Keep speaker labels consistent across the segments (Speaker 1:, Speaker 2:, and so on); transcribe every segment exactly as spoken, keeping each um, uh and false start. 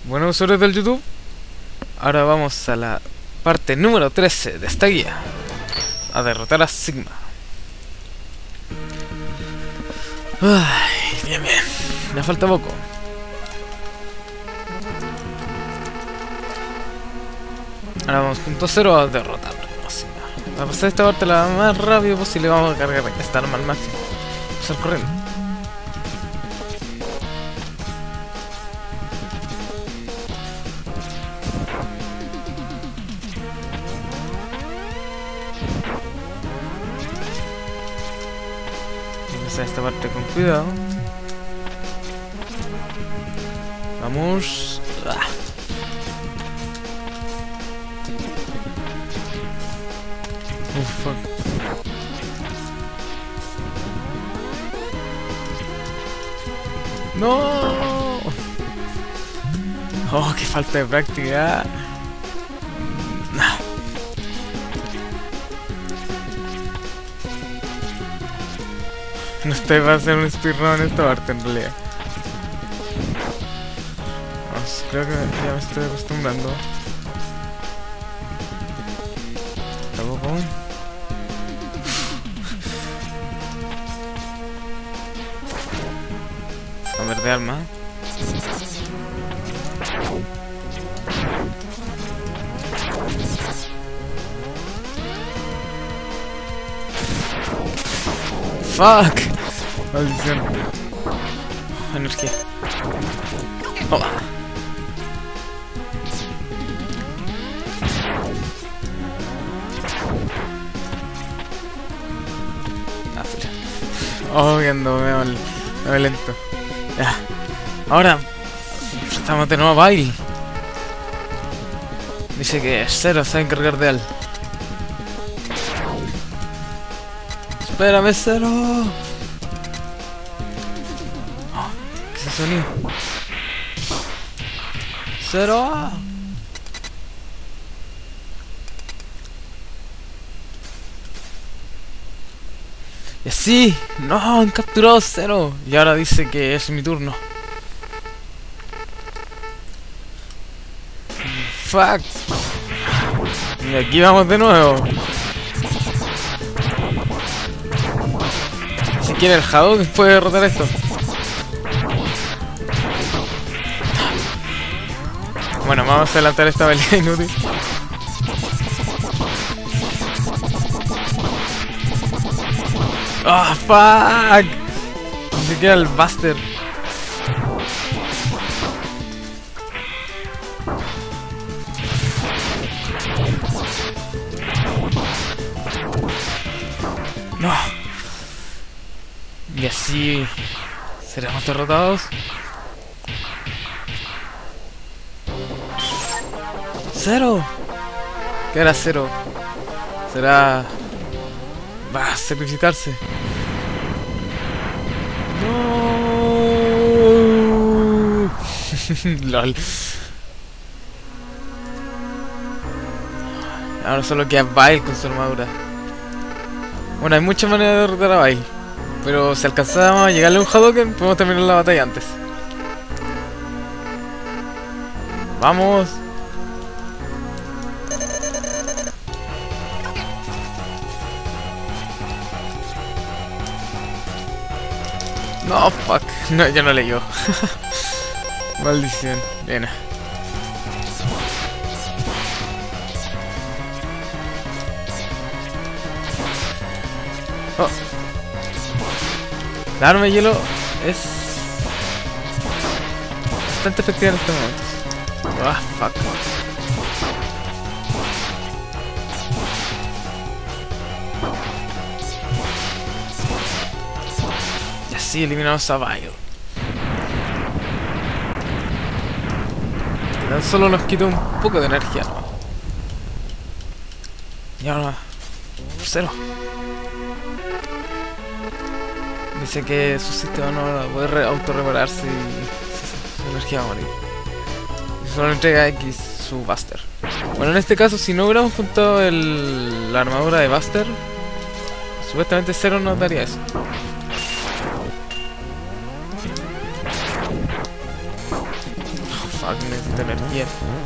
Speaker 1: Bueno, usuarios del YouTube, ahora vamos a la parte número trece de esta guía, a derrotar a Sigma. Ay, bien, bien, me falta poco. Ahora vamos punto cero a derrotar a Sigma. Para pasar esta parte lo más rápido posible vamos a cargar esta arma al máximo. Vamos a ir corriendo. Vamos a esta parte con cuidado. Vamos. Ah. Oh, fuck. No. Oh, qué falta de práctica. Nah. No estoy para hacer un speedrun en esta parte en realidad. Vamos, creo que ya me estoy acostumbrando. Tampoco. Cambiar de alma. Fuck. Maldición. Energía. Oh. Ah, fila. Oh, que ando, me veo, me veo lento. Ya. Ahora estamos de nuevo a Bile. Dice que Zero se va a encargar de él. Espérame, Zero. Oh, ¿qué es ese sonido? Zero. Y así, no, han capturado Zero. Y ahora dice que es mi turno. Fuck. Y aquí vamos de nuevo. Si quiere el Hadouken puede derrotar esto. Bueno, vamos a adelantar esta pelea inútil. ¡Ah, oh, fuck! Ni siquiera el Buster. No. Y así seremos derrotados. Zero. ¿Qué era Zero? Será... va a sacrificarse. No. Lol. Ahora solo queda Bile con su armadura. Bueno, hay muchas maneras de derrotar a Bile, pero si alcanzamos a llegarle a un Hadouken, podemos terminar la batalla antes. ¡Vamos! No, fuck. No, ya no leyó. Maldición. Bien. Oh. La arma de hielo es bastante efectiva en este momento. Ah, fuck. Y así eliminamos a Bile. Tan solo nos quita un poco de energía, ¿no? Y ahora Zero. Dice que su sistema no va a poder autorrepararse y su energía va a morir. Y solo entrega X su Buster. Bueno, en este caso, si no hubiéramos juntado el, la armadura de Buster, supuestamente Zero nos daría eso. Fuck, necesito energía.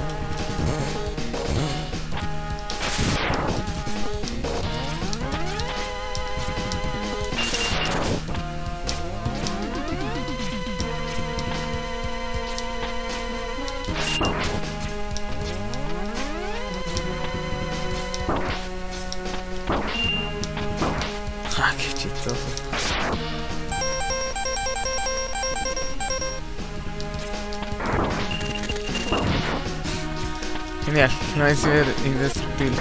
Speaker 1: Ah, qué chistoso. Genial, no hay ser indestructible.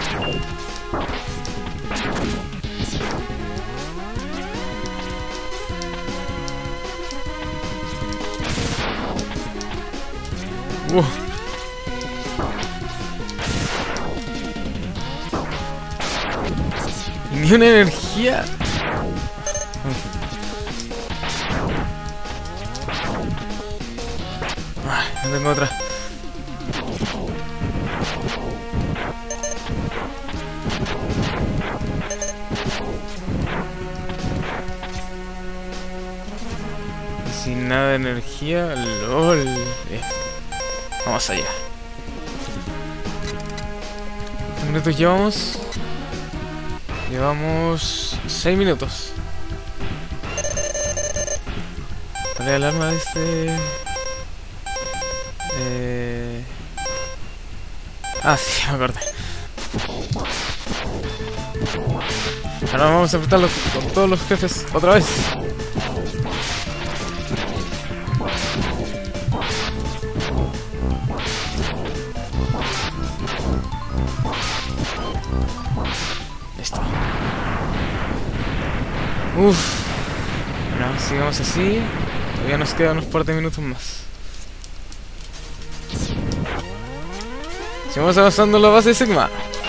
Speaker 1: Uh. Ni una energía. Ay, no tengo otra. Y sin nada de energía, lol. Bien. Vamos allá. ¿Cuántos minutos llevamos? Llevamos seis minutos. ¿Cuál es el arma de este? Eh... Ah, sí, me acordé. Ahora vamos a enfrentarlo con todos los jefes otra vez. Listo. Uff. Bueno, sigamos así. Todavía nos quedan unos par de minutos más. Sigamos avanzando en la base de Sigma.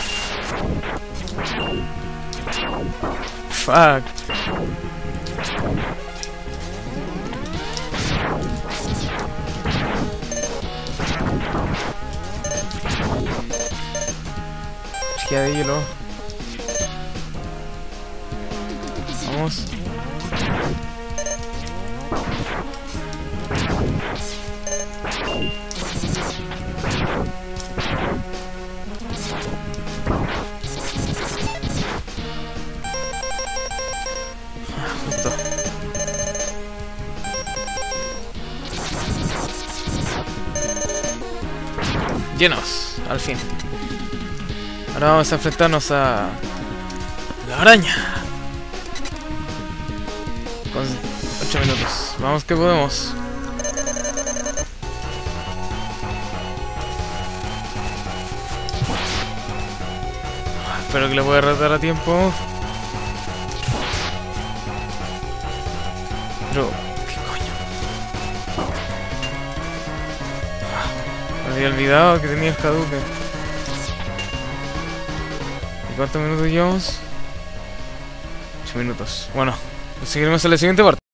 Speaker 1: Fuck. Energía de hielo. Vamos. Justo. Llenos, al fin. Ahora vamos a enfrentarnos a la araña. Con ocho minutos. Vamos que podemos. Espero que lo pueda derrotar a tiempo. Pero, ¿qué coño? Me había olvidado que tenía el Hadouken. ¿Y cuántos minutos llevamos? ocho minutos. Bueno, nos seguiremos en la siguiente parte.